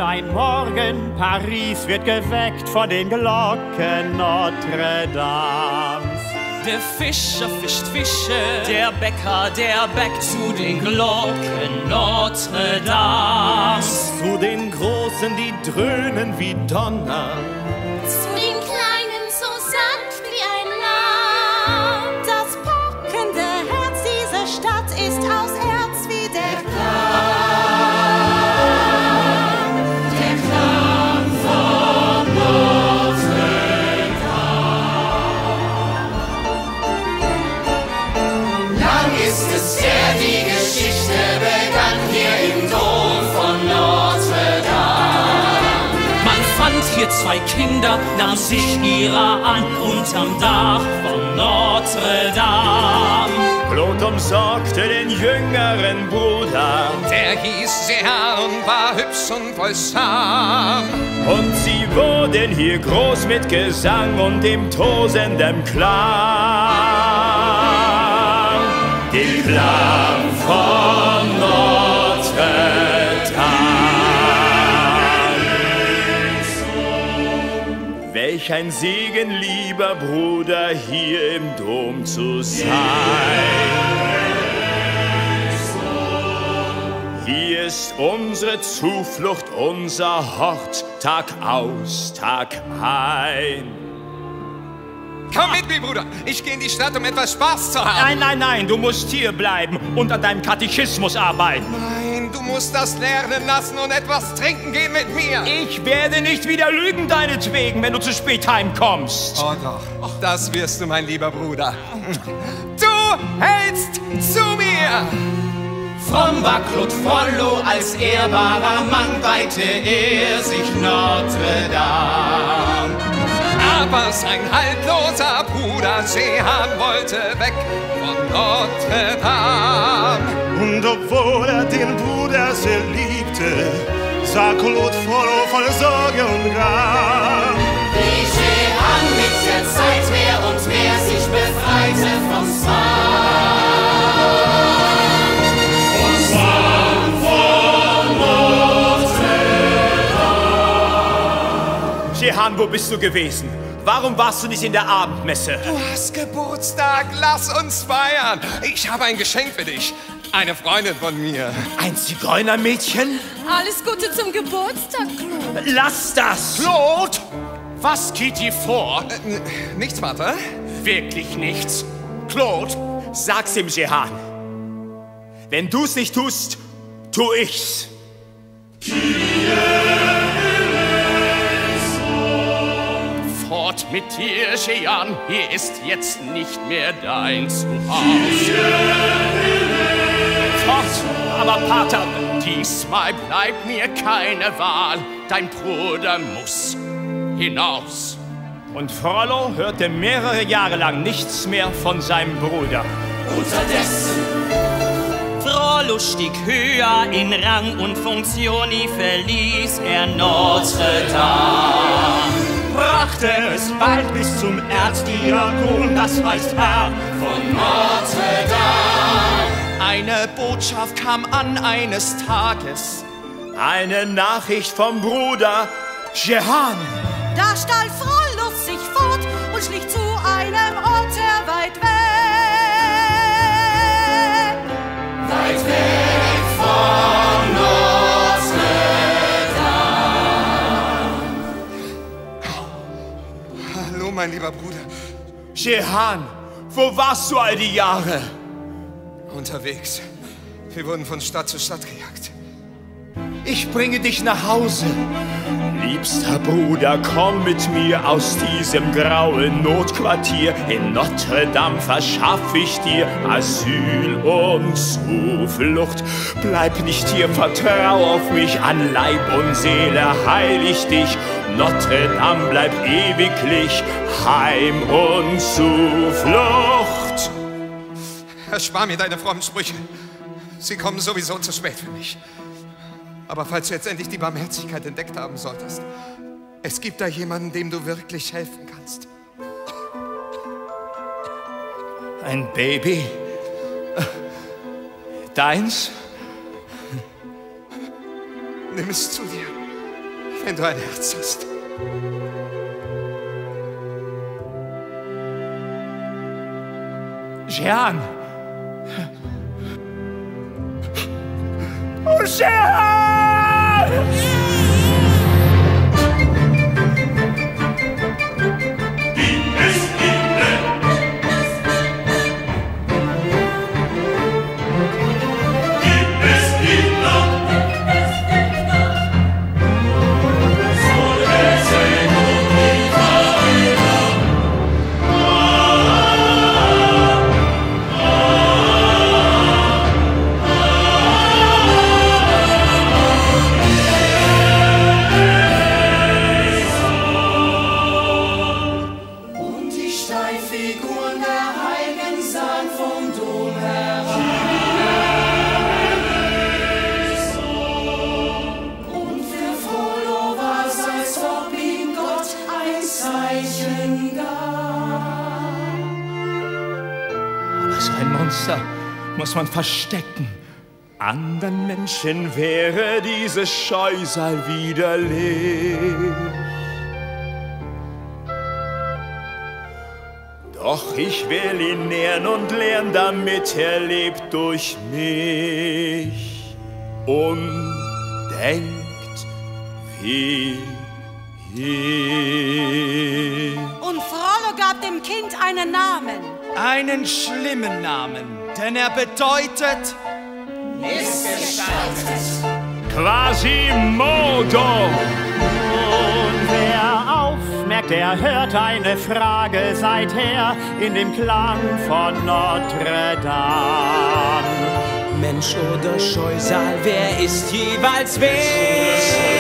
Beim Morgen Paris wird geweckt von den Glocken Notre Dames. Der Fischer fischt Fische, der Bäcker, der bäckt zu den Glocken Notre Dames. Zu den Großen, die dröhnen wie Donner. Zu den Kleinen so sanft wie ein Lamm. Das pochende Herz dieser Stadt ist aus Erz wie der Klang. Der Klang von Notre Dame. Lang ist es her, die Geschichte begann hier im Dom von Notre Dame. Man fand hier zwei Kinder, nahm sich ihrer an unterm Dach von Notre Dame. Claude umsorgte den jüngeren Bruder. Der hieß Jehan und war hübsch und voll Charme. Und sie wurden hier groß mit Gesang und dem tosenden Klang. Den Klang von Notre Dame. Welch ein Segen, lieber Bruder, hier im Dom zu sein. Hier ist unsere Zuflucht, unser Hort, Tag aus, Tag ein. Komm mit mir, Bruder. Ich gehe in die Stadt, um etwas Spaß zu haben. Nein, nein, nein, du musst hier bleiben und an deinem Katechismus arbeiten. Nein, du musst das lernen lassen und etwas trinken gehen mit mir. Ich werde nicht wieder lügen deinetwegen, wenn du zu spät heimkommst. Oh doch, das wirst du, mein lieber Bruder. Du hältst zu mir. Fromm war Claude Frollo, als ehrbarer Mann weihte er sich Notre Dame. Aber sein haltloser Bruder Jehan wollte weg von Notre Dame. Und obwohl er den Bruder sehr liebte, sah Claude Frollo voll Sorge und Gram. Wie Jehan mit der Zeit mehr und mehr sich befreite vom Zwang. Vom Zwang von Notre Dame. Jehan, wo bist du gewesen? Warum warst du nicht in der Abendmesse? Du hast Geburtstag, lass uns feiern. Ich habe ein Geschenk für dich. Eine Freundin von mir. Ein Zigeunermädchen? Alles Gute zum Geburtstag, Claude. Lass das! Claude! Was geht hier vor? Nichts, Vater. Wirklich nichts. Claude, sag's ihm, Jehan. Wenn du's nicht tust, tu ich's. Fort mit dir, Jehan, hier ist jetzt nicht mehr dein Zuhause. Fort, aber Pater, diesmal bleibt mir keine Wahl. Dein Bruder muss hinaus. Und Frollo hörte mehrere Jahre lang nichts mehr von seinem Bruder. Unterdessen Frollo stieg höher in Rang und Funktion, nie verließ er Notre Dame. Brachte es bald bis zum Erzdiakon, das heißt Herr von Notre Dame. Eine Botschaft kam an eines Tages. Eine Nachricht vom Bruder Jehan. Da stahl Frollo sich fort und schlich zu einem Orte weit weg. Weit weg von Notre Dame. Hallo, mein lieber Bruder. Jehan, wo warst du all die Jahre? Unterwegs. Wir wurden von Stadt zu Stadt gejagt. Ich bringe dich nach Hause. Liebster Bruder, komm mit mir aus diesem grauen Notquartier. In Notre Dame verschaff ich dir Asyl und Zuflucht. Bleib nicht hier, vertrau auf mich, an Leib und Seele heil ich dich. Notre Dame bleibt ewiglich Heim und Zuflucht. Erspar mir deine frommen Sprüche. Sie kommen sowieso zu spät für mich. Aber falls du jetzt endlich die Barmherzigkeit entdeckt haben solltest, es gibt da jemanden, dem du wirklich helfen kannst. Ein Baby? Deins? Nimm es zu dir. wenn du ein Herz hast. Jehan! Oh, Jehan! Figuren der Heiligen sang vom Dom herab. Und für Frollo war's, als ob ihm Gott ein Zeichen gab. Aber so ein Monster muss man verstecken. Andern Menschen wäre dieses Scheusal widerlich. Doch ich will ihn nähren und lernen, damit er lebt durch mich und denkt wie ich. Und Frollo gab dem Kind einen Namen. Einen schlimmen Namen, denn er bedeutet Missgestaltet. Quasimodo. Und wer aufmerkt, der hört eine Frage seither in dem Klang von Notre Dame. Mensch oder Scheusal, wer ist jeweils wer?